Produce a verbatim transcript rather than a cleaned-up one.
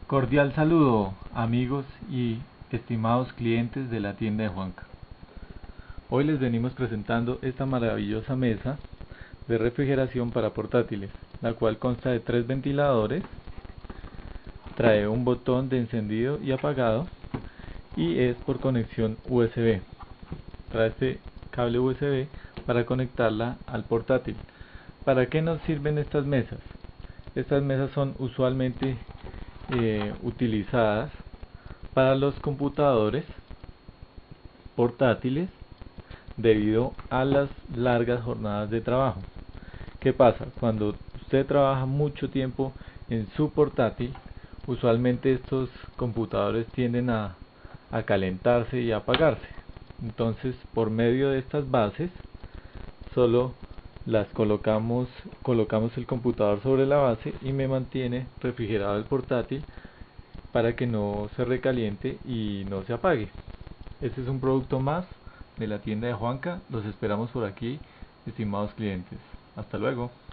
Cordial saludo, amigos y estimados clientes de la tienda de Juanca. Hoy les venimos presentando esta maravillosa mesa de refrigeración para portátiles, la cual consta de tres ventiladores, trae un botón de encendido y apagado y es por conexión U S B. Trae este cable U S B para conectarla al portátil. ¿Para qué nos sirven estas mesas? Estas mesas son usualmente eh, utilizadas para los computadores portátiles debido a las largas jornadas de trabajo. ¿Qué pasa? Cuando usted trabaja mucho tiempo en su portátil, usualmente estos computadores tienden a, a calentarse y a apagarse. Entonces, por medio de estas bases, solo las colocamos, colocamos el computador sobre la base y me mantiene refrigerado el portátil para que no se recaliente y no se apague. Este es un producto más de la tienda de Juanca. Los esperamos por aquí, estimados clientes. Hasta luego.